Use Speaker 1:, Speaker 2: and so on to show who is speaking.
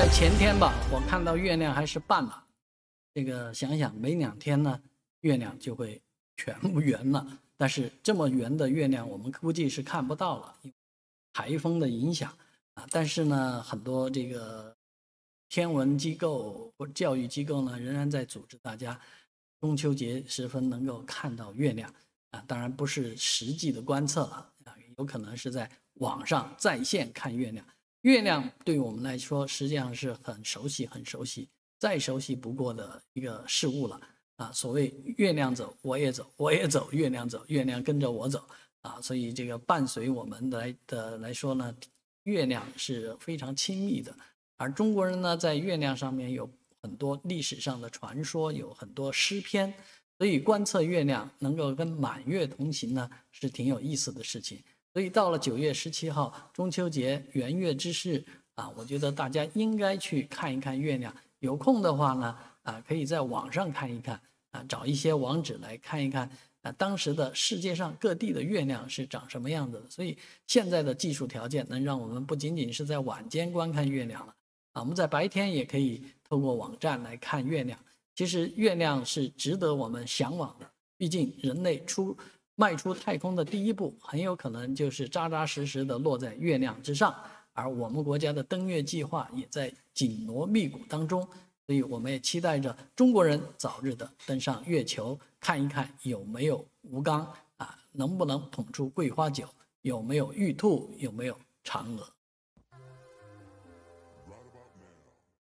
Speaker 1: 在前天吧，我看到月亮还是半了。这个想想每2天呢，月亮就会全部圆了。但是这么圆的月亮，我们估计是看不到了，因为台风的影响啊。但是呢，很多这个天文机构或教育机构呢，仍然在组织大家中秋节时分能够看到月亮啊。当然不是实际的观测了啊，有可能是在网上在线看月亮。月亮对我们来说实际上是很熟悉、很熟悉、再熟悉不过的一个事物了啊。所谓月亮走，我也走；我也走，月亮走，月亮跟着我走啊。所以这个伴随我们来说呢，月亮是非常亲密的。而中国人呢，在月亮上面有很多历史上的传说，有很多诗篇，所以观测月亮能够跟满月同行呢，是挺有意思的事情。所以到了9月17号中秋节圆月之势啊，我觉得大家应该去看一看月亮。有空的话呢，可以在网上看一看啊，找一些网址来看一看啊，当时的世界上各地的月亮是长什么样子的。所以现在的技术条件能让我们不仅仅是在晚间观看月亮了啊，我们在白天也可以透过网站来看月亮。其实月亮是值得我们向往的，毕竟人类迈出太空的第一步，很有可能就是扎扎实实的落在月亮之上，而我们国家的登月计划也在紧锣密鼓当中，所以我们也期待着中国人早日的登上月球，看一看有没有吴刚啊，能不能捧出桂花酒，有没有玉兔，有没有嫦娥。